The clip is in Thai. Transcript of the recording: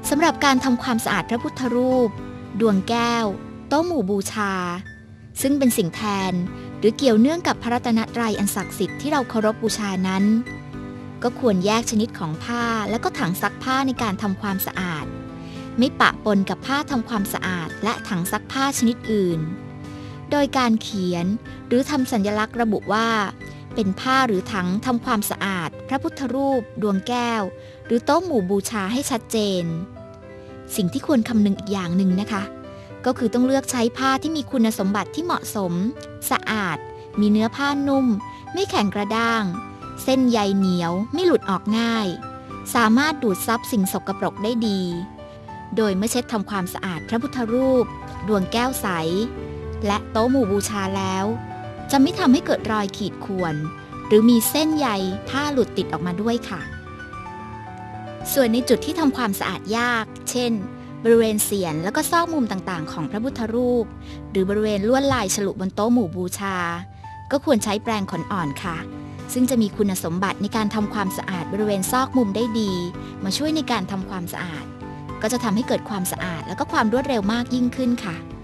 สำหรับการทำความสะอาดพระพุทธรูปดวงแก้วโต๊ะหมู่บูชาซึ่งเป็นสิ่งแทนหรือเกี่ยวเนื่องกับพระรัตนตรัยอันศักดิ์สิทธิ์ที่เราเคารพบูชานั้นก็ควรแยกชนิดของผ้าและก็ถังซักผ้าในการทำความสะอาดไม่ปะปนกับผ้าทำความสะอาดและถังซักผ้าชนิดอื่นโดยการเขียนหรือทำสัญลักษณ์ระบุว่าเป็นผ้าหรือถังทำความสะอาดพระพุทธรูปดวงแก้วหรือโต๊ะหมู่บูชาให้ชัดเจนสิ่งที่ควรคำนึงอีกอย่างหนึ่งนะคะก็คือต้องเลือกใช้ผ้าที่มีคุณสมบัติที่เหมาะสมสะอาดมีเนื้อผ้านุ่มไม่แข็งกระด้างเส้นใยเหนียวไม่หลุดออกง่ายสามารถดูดซับสิ่งสกปรกได้ดีโดยเมื่อเช็ดทำความสะอาดพระพุทธรูปดวงแก้วใสและโต๊ะหมู่บูชาแล้วจะไม่ทำให้เกิดรอยขีดข่วนหรือมีเส้นใยผ้าหลุดติดออกมาด้วยค่ะส่วนในจุดที่ทำความสะอาดยากเช่นบริเวณเสียนแล้วก็ซอกมุมต่างๆของพระพุทธรูปหรือบริเวณลวดลายฉลุบนโต๊ะหมู่บูชาก็ควรใช้แปรงขนอ่อนค่ะซึ่งจะมีคุณสมบัติในการทำความสะอาดบริเวณซอกมุมได้ดีมาช่วยในการทำความสะอาดก็จะทำให้เกิดความสะอาดแล้วก็ความรวดเร็วมากยิ่งขึ้นค่ะ